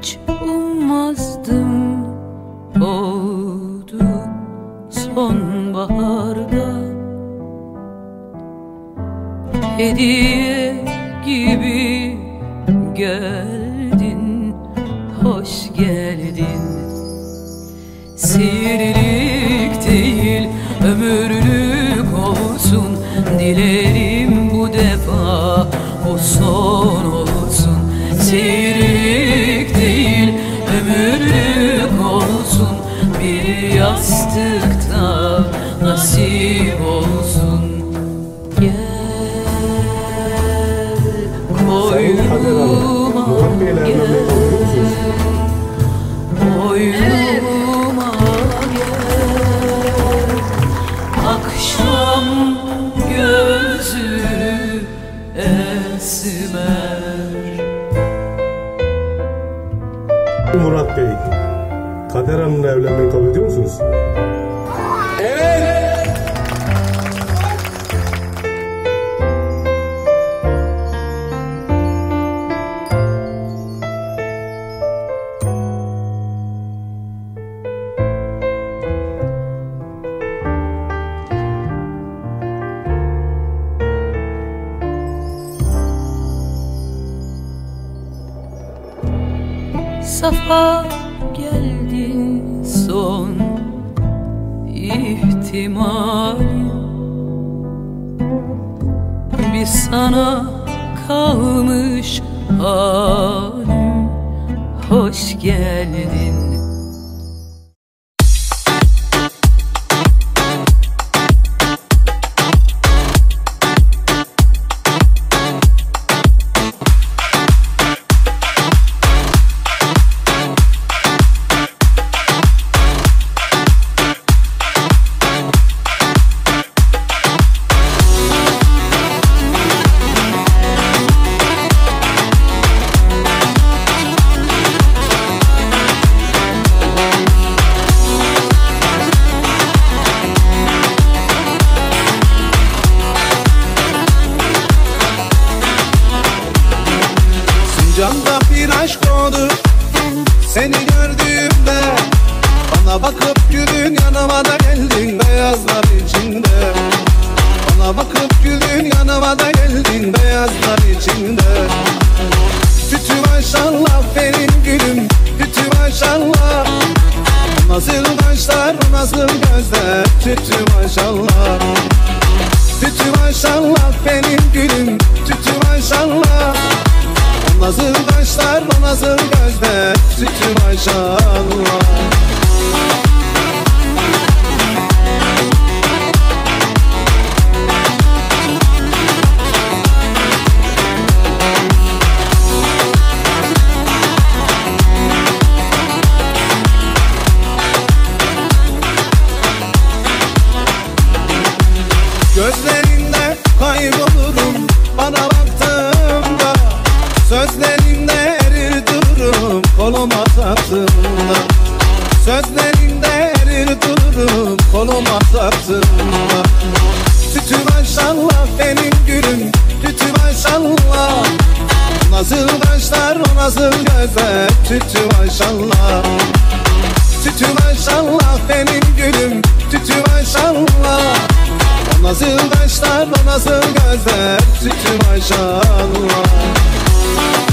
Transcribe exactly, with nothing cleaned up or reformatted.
hiç ummazdım oldu sonbaharda. Hediye gibi geldin, hoş geldin. Sihirlik değil, ömürlük olsun dilerim bu defa, o son olsun. Sihirlik değil, ömürlük olsun, bir yastıkta nasip olsun. Gel koynuma, gel koynuma, gel akşam gözü esmer. Murat Bey, Kader Hanım'la evlenmeyi kabul ediyor musunuz? Evet. Safa geldin son ihtimalim, bir sana kalmış halim, hoş geldin. Canda bir aşk oldu seni gördüğümde, bana bakıp güldün, yanıma da geldin beyazlar içinde. Bana bakıp güldün, yanıma da geldin beyazlar içinde. Tütü maşallah benim gülüm, tütü maşallah. O nasıl kaşlar, o nasıl gözler, tütü maşallah. Tütü maşallah benim gülüm, tütü maşallah. O nasıl kaşlar, o nasıl gözler, tütü maşallah. Gözlerinde kaybolurum bana baktığımda, sözlerinde erir dururum koluma taktığımda. Sözlerinde erir dururum koluma taktığımda. Tütü maşallah benim gülüm, tütü maşallah. Nasıl kaşlar, o nasıl gözler, tütü maşallah. Tütü maşallah benim gülüm, tütü maşallah. O nasıl kaşlar, o nasıl gözler, tütü maşallah.